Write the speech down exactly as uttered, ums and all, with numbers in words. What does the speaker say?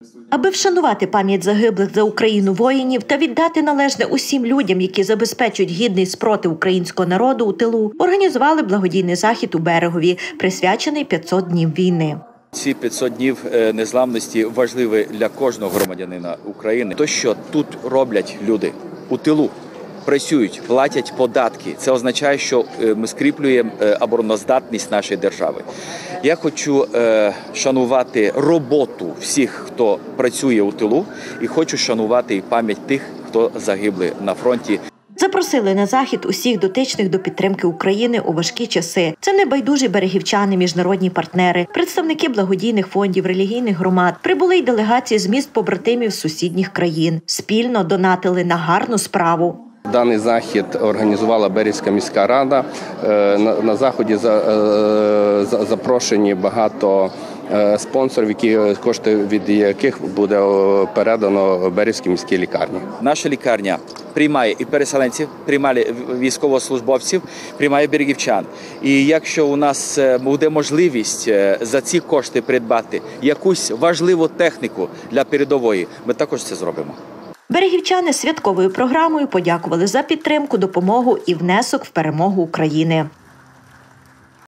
Аби вшанувати пам'ять загиблих за Україну воїнів та віддати належне усім людям, які забезпечують гідний спротив українського народу у тилу, організували благодійний захід у Берегові, присвячений п'ятсот днів війни. Ці п'ятсот днів незламності важливі для кожного громадянина України. То, що тут роблять люди у тилу, працюють, платять податки. Це означає, що ми скріплюємо обороноздатність нашої держави. Я хочу е, шанувати роботу всіх, хто працює у тилу, і хочу шанувати і пам'ять тих, хто загибли на фронті. Запросили на захід усіх дотичних до підтримки України у важкі часи. Це небайдужі берегівчани, міжнародні партнери, представники благодійних фондів, релігійних громад. Прибули й делегації з міст-побратимів сусідніх країн. Спільно донатили на гарну справу. Даний захід організувала Берегівська міська рада. На заході запрошені багато спонсорів, які кошти від яких буде передано Берегівській міській лікарні. Наша лікарня приймає і переселенців, приймає військовослужбовців, приймає берегівчан. І якщо у нас буде можливість за ці кошти придбати якусь важливу техніку для передової, ми також це зробимо. Берегівчани святковою програмою подякували за підтримку, допомогу і внесок в перемогу України.